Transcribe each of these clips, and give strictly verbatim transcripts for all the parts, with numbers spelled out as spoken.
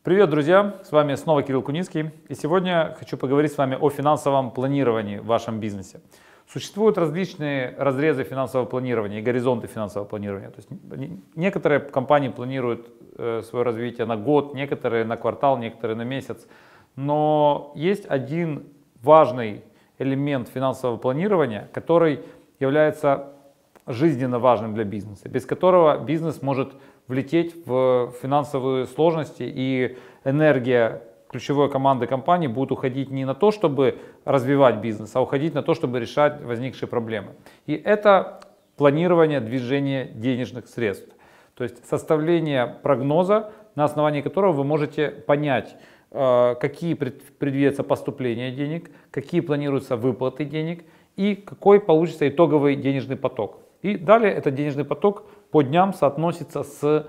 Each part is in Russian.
Привет, друзья! С вами снова Кирилл Куницкий. И сегодня хочу поговорить с вами о финансовом планировании в вашем бизнесе. Существуют различные разрезы финансового планирования и горизонты финансового планирования. То есть некоторые компании планируют э, свое развитие на год, некоторые на квартал, некоторые на месяц. Но есть один важный элемент финансового планирования, который является жизненно важным для бизнеса, без которого бизнес может влететь в финансовые сложности, и энергия ключевой команды компании будет уходить не на то, чтобы развивать бизнес, а уходить на то, чтобы решать возникшие проблемы. И это планирование движения денежных средств, то есть составление прогноза, на основании которого вы можете понять, какие предвидятся поступления денег, какие планируются выплаты денег и какой получится итоговый денежный поток. И далее этот денежный поток по дням соотносится с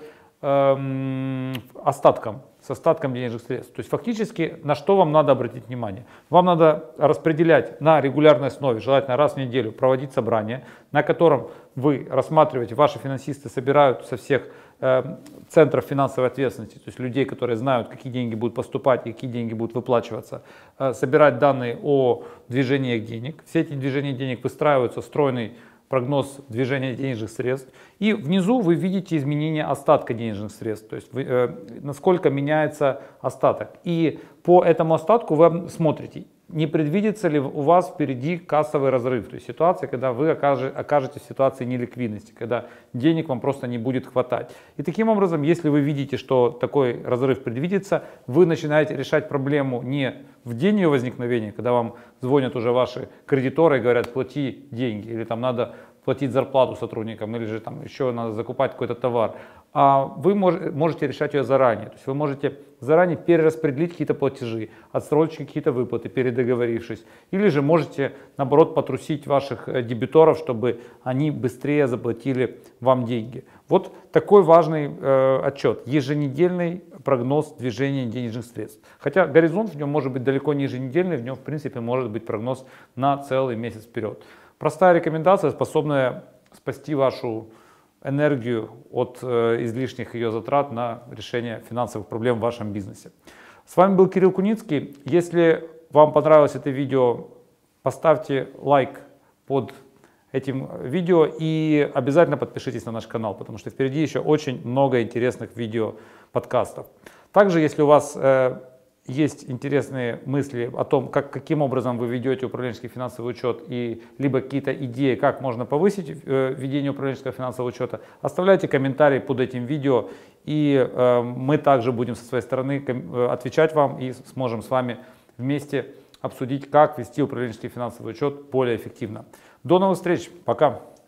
э, остатком, с остатком денежных средств. То есть фактически на что вам надо обратить внимание? Вам надо распределять на регулярной основе, желательно раз в неделю, проводить собрание, на котором вы рассматриваете, ваши финансисты собирают со всех э, центров финансовой ответственности, то есть людей, которые знают, какие деньги будут поступать и какие деньги будут выплачиваться, э, собирать данные о движениях денег. Все эти движения денег выстраиваются в стройный прогноз движения денежных средств. И внизу вы видите изменение остатка денежных средств, то есть вы, э, насколько меняется остаток. И по этому остатку вы смотрите, не предвидится ли у вас впереди кассовый разрыв, то есть ситуация, когда вы окажете, окажетесь в ситуации неликвидности, когда денег вам просто не будет хватать. И таким образом, если вы видите, что такой разрыв предвидится, вы начинаете решать проблему не в день ее возникновения, когда вам звонят уже ваши кредиторы и говорят: плати деньги, или там надо платить зарплату сотрудникам, или же там еще надо закупать какой-то товар. А вы можете решать ее заранее. То есть вы можете заранее перераспределить какие-то платежи, отсрочить какие-то выплаты, передоговорившись. Или же можете, наоборот, потрусить ваших дебиторов, чтобы они быстрее заплатили вам деньги. Вот такой важный э, отчет. Еженедельный прогноз движения денежных средств. Хотя горизонт в нем может быть далеко не еженедельный, в нем в принципе может быть прогноз на целый месяц вперед. Простая рекомендация, способная спасти вашу энергию от э, излишних ее затрат на решение финансовых проблем в вашем бизнесе. С вами был Кирилл Куницкий. Если вам понравилось это видео, поставьте лайк под этим видео и обязательно подпишитесь на наш канал, потому что впереди еще очень много интересных видео подкастов. Также, если у вас э, есть интересные мысли о том, как, каким образом вы ведете управленческий финансовый учет, и либо какие-то идеи, как можно повысить э, ведение управленческого финансового учета, оставляйте комментарии под этим видео, и э, мы также будем со своей стороны э, отвечать вам и сможем с вами вместе обсудить, как вести управленческий финансовый учет более эффективно. До новых встреч, пока!